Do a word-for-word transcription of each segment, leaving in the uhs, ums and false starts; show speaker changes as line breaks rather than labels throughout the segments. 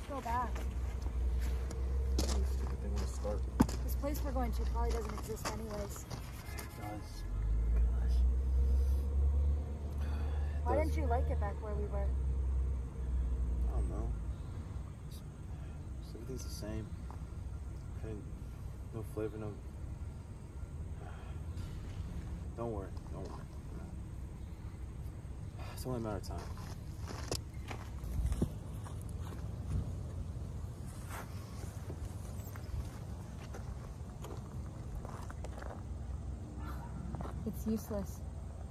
go back.
They want to start.
This place we're going to probably doesn't exist anyways.
Guys.
Why didn't you like it back where we were?
I don't know. Just, just everything's the same. Okay, no flavor, no. Don't worry, don't worry. It's only a matter of time.
It's useless.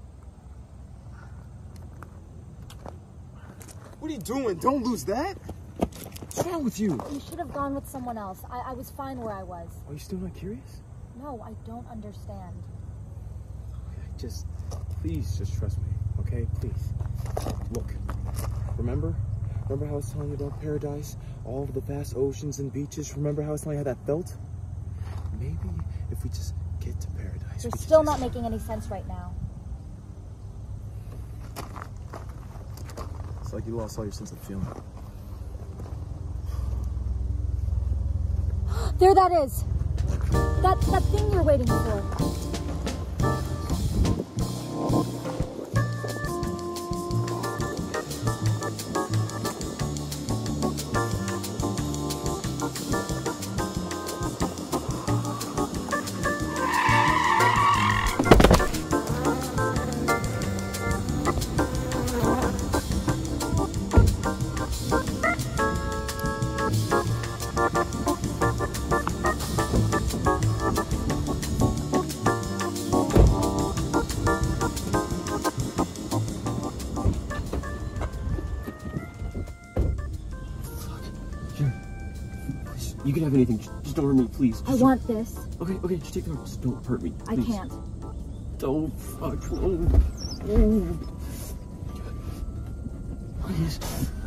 What are you doing? Don't lose that. What's wrong with you?
You should have gone with someone else. I, I was fine where I was.
Are you still not curious?
No, I don't understand.
Okay, just, please, just trust me, okay? Please. Look, remember? Remember how I was telling you about paradise? All of the vast oceans and beaches? Remember how I was telling you how that felt? Maybe if we just get to paradise.
You're
we
still
just...
not making any sense right now.
It's like you lost all your sense of feeling.
There that is! That, that thing you're waiting for.
You can have anything, just, just don't hurt me, please. Just
I want this.
Okay, okay, just take it off. Just don't hurt me,
I
please.
can't.
Don't fuck. Oh. Oh. Please.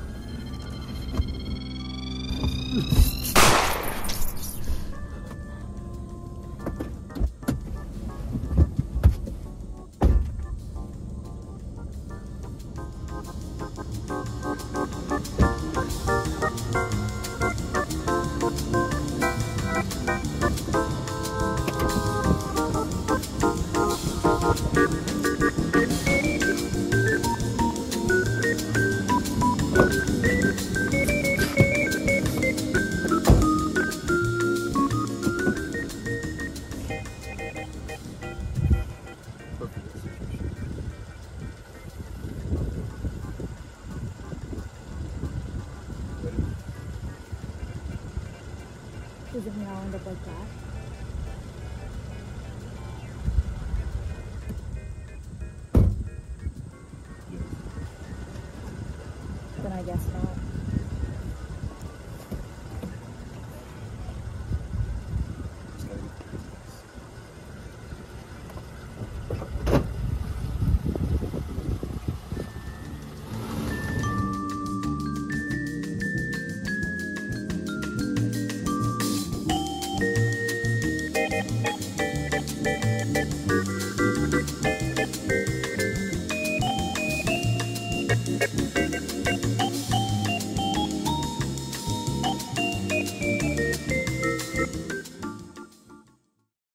Does it mean I'll end up like that? Then I guess not.